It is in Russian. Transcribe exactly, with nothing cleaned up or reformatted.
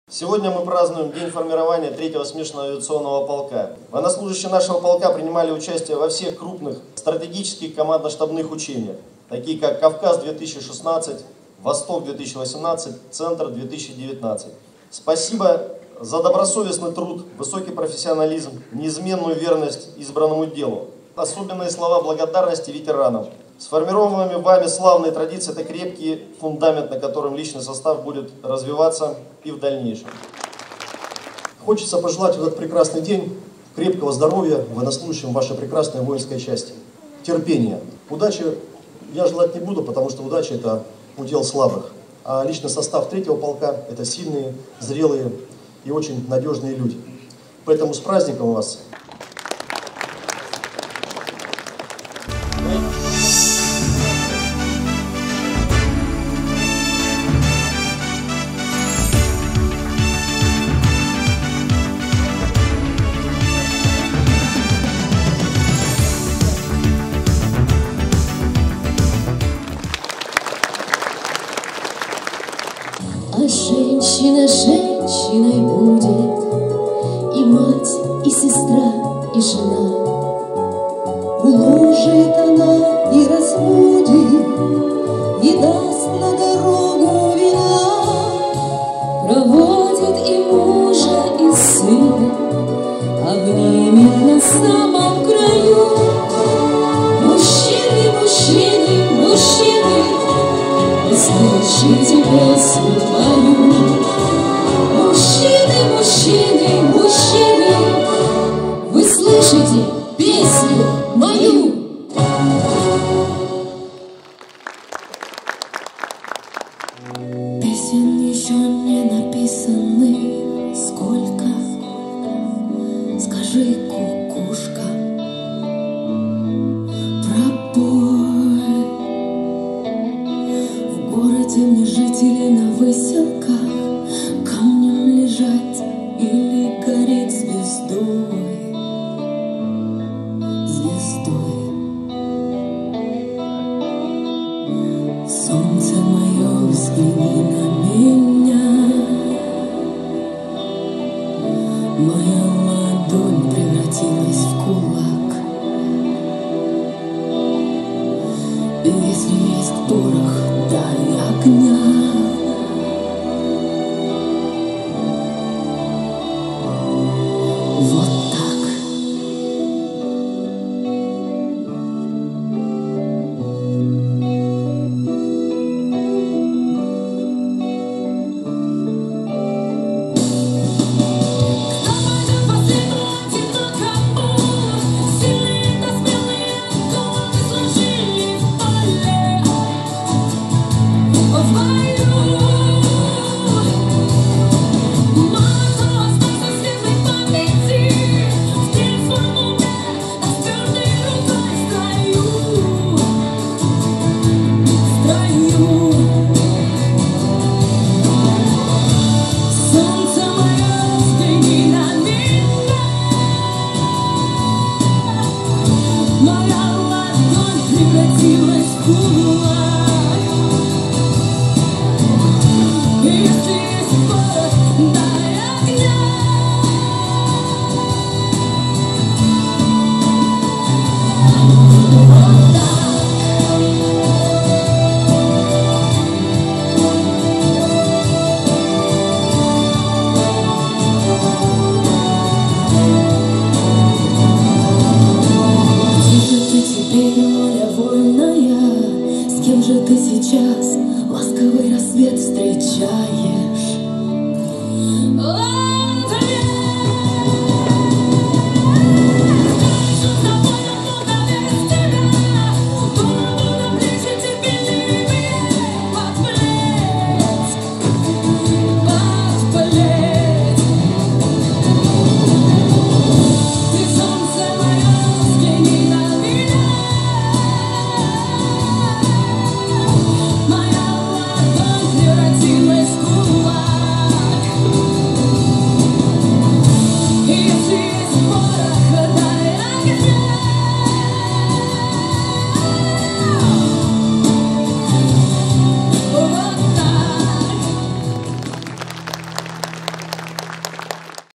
Сегодня мы празднуем день формирования третьего смешанного авиационного полка. Военнослужащие нашего полка принимали участие во всех крупных стратегических командно-штабных учениях, такие как Кавказ-две тысячи шестнадцать, Восток-две тысячи восемнадцать, Центр-две тысячи девятнадцать. Спасибо за добросовестный труд, высокий профессионализм, неизменную верность избранному делу. Особенные слова благодарности ветеранам. Сформированными вами славные традиции – это крепкий фундамент, на котором личный состав будет развиваться и в дальнейшем. Хочется пожелать в этот прекрасный день крепкого здоровья военнослужащим вашей прекрасной воинской части. Терпения. Удачи я желать не буду, потому что удача – это удел слабых. А личный состав третьего полка – это сильные, зрелые и очень надежные люди. Поэтому с праздником вас! А женщина женщиной будет, и мать, и сестра, и жена. Уложит она и разбудит, и даст на дорогу вина. Проводит и мужа, и сына, обнимет на самом краю. Мужчины, мужчины, мужчины, слышите песню твою. Мужчины, мужчины, мужчины, вы слышите песню мою. Песен еще не написаны сколько. Скажи, кукушка, пропой. В городе мне жители на выселках камнем лежать или гореть звездой, звездой. Солнце мое, взгляни на меня. Моя ладонь превратилась в кулак. И если есть порох, дай огня. Вот